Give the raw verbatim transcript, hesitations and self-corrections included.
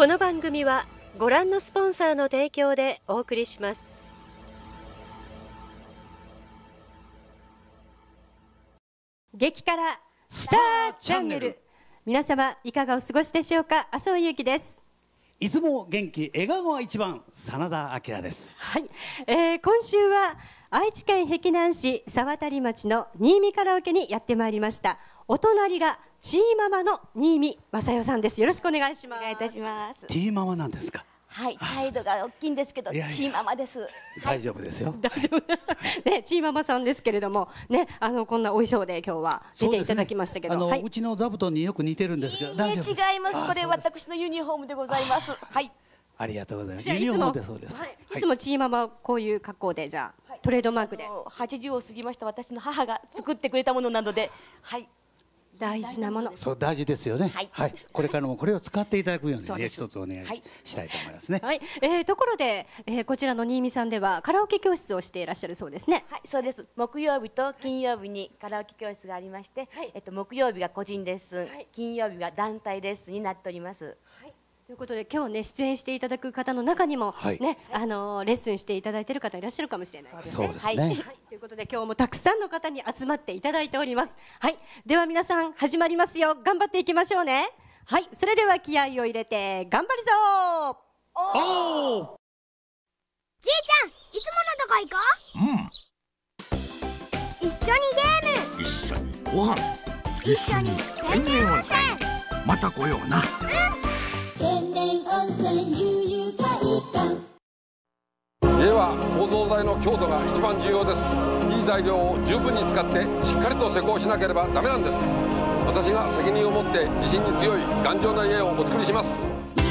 この番組はご覧のスポンサーの提供でお送りします。激辛スターチャンネル、皆様いかがお過ごしでしょうか。麻生ゆきです。 いつも元気笑顔が一番、真田明です。 はい、えー、今週は愛知県碧南市沢渡町の新見カラオケにやってまいりました。お隣がチーママの新見正代さんです。よろしくお願いします。 お願いいたします。 チーママなんですか。 はい、態度が大きいんですけど、チーママです。 大丈夫ですよ。 大丈夫。ね、チーママさんですけれども、ね、あのこんなお衣装で今日は出ていただきましたけど、 あの、 はい、 うちの座布団によく似てるんですけど、大丈夫です。 違います。これ私のユニフォームでございます。はい。 ありがとうございます。ユニフォームでそうです。 いつもチーママこういう格好で、じゃあトレードマークで。 はちじゅうを過ぎました私の母が作ってくれたものなので、はい。 大事なもの。 そう、大事ですよね。はい。これからもこれを使っていただくようにね、一つお願いしたいと思いますね。 はい。えー、ところで、えー、こちらの新見さんではカラオケ教室をしていらっしゃるそうですね。 はい、そうです。木曜日と金曜日にカラオケ教室がありまして、えっと木曜日が個人レッスン、金曜日が団体レッスンになっております。 ということで今日ね出演していただく方の中にも、はい、ね、あのー、レッスンしていただいている方いらっしゃるかもしれないですね。 そうですね。はい、 ということで今日もたくさんの方に集まっていただいております。はい、では皆さん始まりますよ。頑張っていきましょうね。はい、それでは気合を入れて頑張るぞ。 おお。 じいちゃん、いつものとこ行こう。うん。一緒にゲーム。 一緒にご飯。一緒に天然温泉。また来ような。うん。天然温泉ゆうゆう会館。家は構造材の強度が一番重要です。いい材料を十分に使ってしっかりと施工しなければダメなんです。私が責任を持って地震に強い頑丈な家をお作りします。